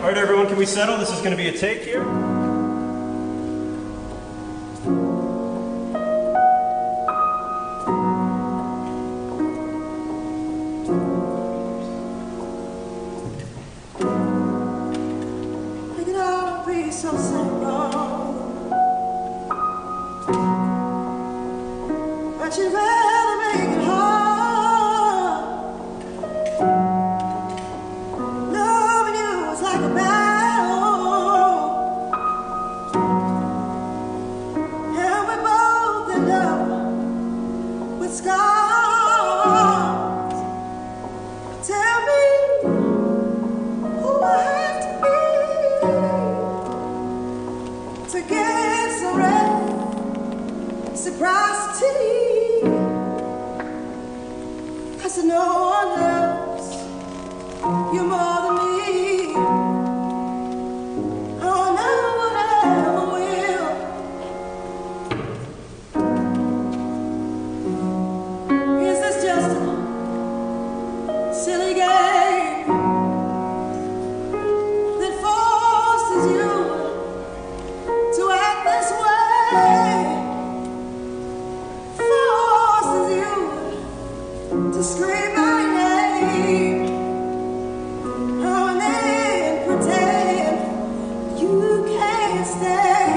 right, everyone, can we settle? This is going to be a take here. It could all be so simple, but you'd rather make it hard. Loving you was like a battle, and we both end up with scars. Tell me who I have to get some reciprocity. I said no one loves you more than me. Oh, no one ever will. Is this just a silly game that forces you to act this way, forces you to scream my name, oh, and then pretend you can't stay?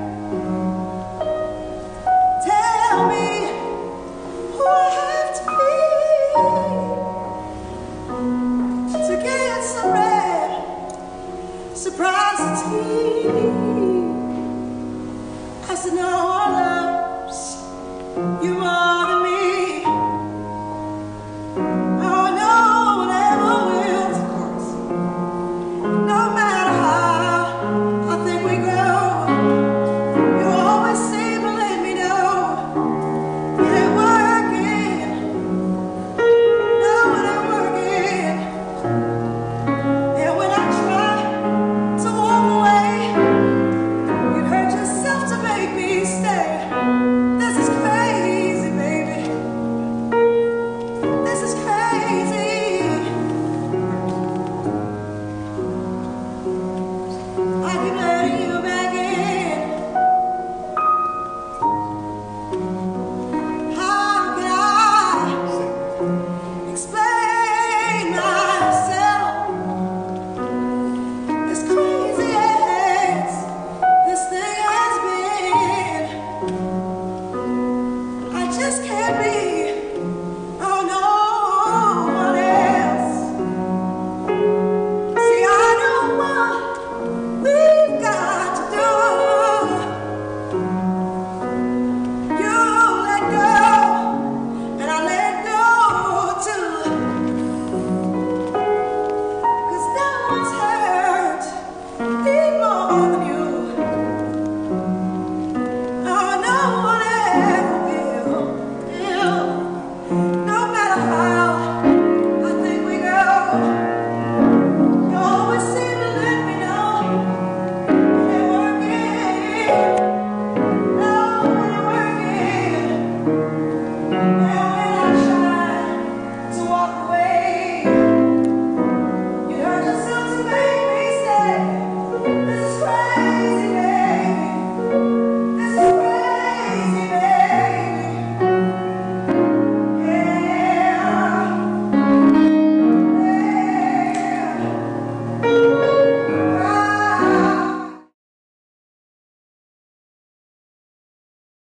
Tell me who I have to get some reciprocity. I said no one loves you more